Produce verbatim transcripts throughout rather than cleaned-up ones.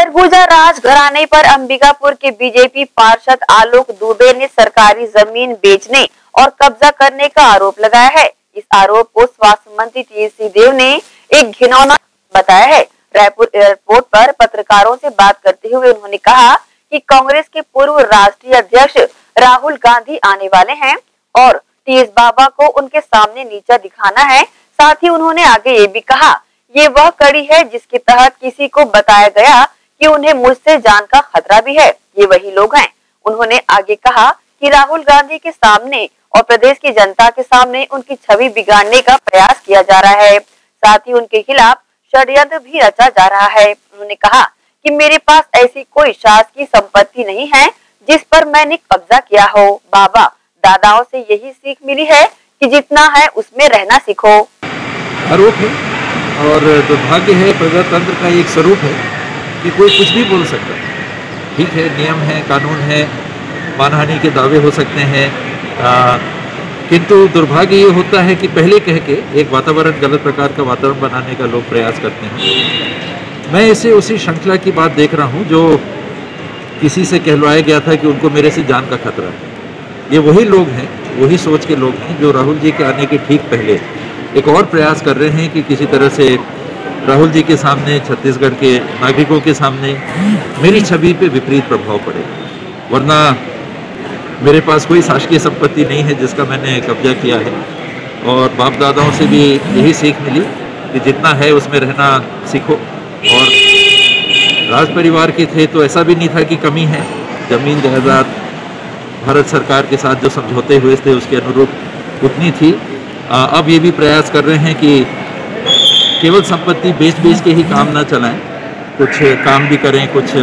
सरगुजा राज घराने पर अंबिकापुर के बीजेपी पार्षद आलोक दुबे ने सरकारी जमीन बेचने और कब्जा करने का आरोप लगाया है। इस आरोप को स्वास्थ्य मंत्री टी एस सिंहदेव ने एक घिनौना बताया है। रायपुर एयरपोर्ट पर पत्रकारों से बात करते हुए उन्होंने कहा कि कांग्रेस के पूर्व राष्ट्रीय अध्यक्ष राहुल गांधी आने वाले हैं और टी एस बाबा को उनके सामने नीचा दिखाना है। साथ ही उन्होंने आगे ये भी कहा, ये वह कड़ी है जिसके तहत किसी को बताया गया कि उन्हें मुझसे जान का खतरा भी है। ये वही लोग हैं। उन्होंने आगे कहा कि राहुल गांधी के सामने और प्रदेश की जनता के सामने उनकी छवि बिगाड़ने का प्रयास किया जा रहा है। साथ ही उनके खिलाफ षड्यंत्र भी रचा जा रहा है। उन्होंने कहा कि मेरे पास ऐसी कोई शासकीय संपत्ति नहीं है जिस पर मैंने कब्जा किया हो। बाबा दादाओं से यही सीख मिली है कि जितना है उसमें रहना सीखो। आरोप है और दुर्भाग्य है, प्रजातंत्र का एक स्वरूप है कि कोई कुछ भी बोल सकता है। ठीक है, नियम है, कानून है, मानहानि के दावे हो सकते हैं, आ, किंतु दुर्भाग्य ये होता है कि पहले कह के एक वातावरण, गलत प्रकार का वातावरण बनाने का लोग प्रयास करते हैं। मैं इसे उसी श्रृंखला की बात देख रहा हूँ जो किसी से कहलवाया गया था कि उनको मेरे से जान का खतरा है। ये वही लोग हैं, वही सोच के लोग हैं जो राहुल जी के आने के ठीक पहले एक और प्रयास कर रहे हैं कि किसी तरह से राहुल जी के सामने, छत्तीसगढ़ के नागरिकों के सामने मेरी छवि पे विपरीत प्रभाव पड़े। वरना मेरे पास कोई शासकीय संपत्ति नहीं है जिसका मैंने कब्जा किया है। और बाप दादाओं से भी यही सीख मिली कि जितना है उसमें रहना सीखो। और राज परिवार के थे तो ऐसा भी नहीं था कि कमी है। जमीन जायदाद भारत सरकार के साथ जो समझौते हुए थे उसके अनुरूप उतनी थी। आ, अब ये भी प्रयास कर रहे हैं कि केवल संपत्ति बेच बेच के ही काम ना चलाएं, कुछ काम भी करें, कुछ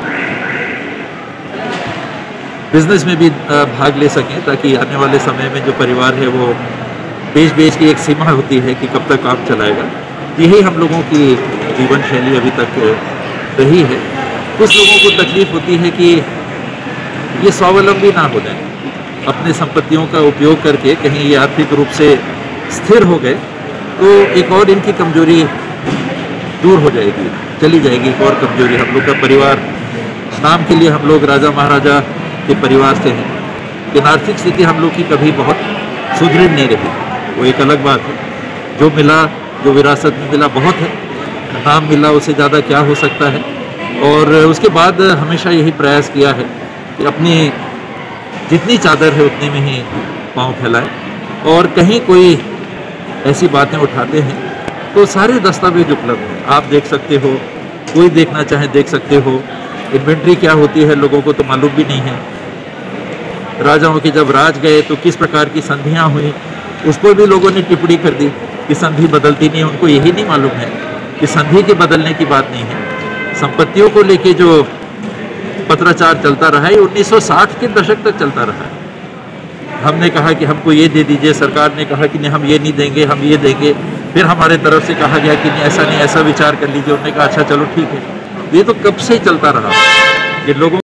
बिजनेस में भी भाग ले सकें, ताकि आने वाले समय में जो परिवार है वो बेच बेच की एक सीमा होती है कि कब तक काम चलाएगा। यही हम लोगों की जीवन शैली अभी तक रही है। कुछ लोगों को तकलीफ होती है कि ये स्वावलंबी ना हो जाए, अपने संपत्तियों का उपयोग करके कहीं ये आर्थिक रूप से स्थिर हो गए तो एक और इनकी कमजोरी दूर हो जाएगी, चली जाएगी। एक और कमजोरी, हम लोग का परिवार, नाम के लिए हम लोग राजा महाराजा के परिवार से हैं, लेकिन आर्थिक स्थिति हम लोग की कभी बहुत सुदृढ़ नहीं रही। वो एक अलग बात है। जो मिला, जो विरासत में मिला बहुत है, नाम मिला, उससे ज़्यादा क्या हो सकता है। और उसके बाद हमेशा यही प्रयास किया है कि अपनी जितनी चादर है उतने में ही पाँव फैलाए। और कहीं कोई ऐसी बातें उठाते हैं तो सारे दस्तावेज उपलब्ध हैं, आप देख सकते हो, कोई देखना चाहे देख सकते हो। इन्वेंट्री क्या होती है लोगों को तो मालूम भी नहीं है। राजाओं के जब राज गए तो किस प्रकार की संधियाँ हुई उस पर भी लोगों ने टिप्पणी कर दी कि संधि बदलती नहीं है। उनको यही नहीं मालूम है कि संधि के बदलने की बात नहीं है। संपत्तियों को लेके जो पत्राचार चलता रहा है उन्नीस सौ साठ के दशक तक चलता रहा है। हमने कहा कि हमको ये दे दीजिए, सरकार ने कहा कि नहीं हम ये नहीं देंगे, हम ये देंगे। फिर हमारे तरफ से कहा गया कि नहीं ऐसा नहीं, ऐसा विचार कर लीजिए। उन्होंने कहा अच्छा चलो ठीक है। ये तो कब से चलता रहा। ये लोगों